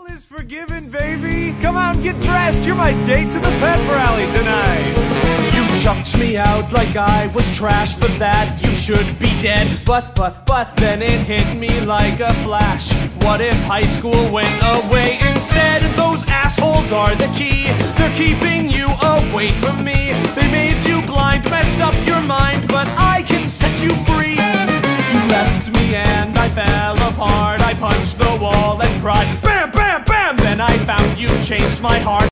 All is forgiven, baby. Come on, get dressed. You're my date to the pep rally tonight. You chucked me out like I was trash. For that, you should be dead. But then it hit me like a flash. What if high school went away instead? Those assholes are the key. They're keeping you away from me. They made you blind, messed up your mind, but I can set you free. You left me and I fell apart. I punched the wall and cried, bam, bam, bam. Then I found you, changed my heart.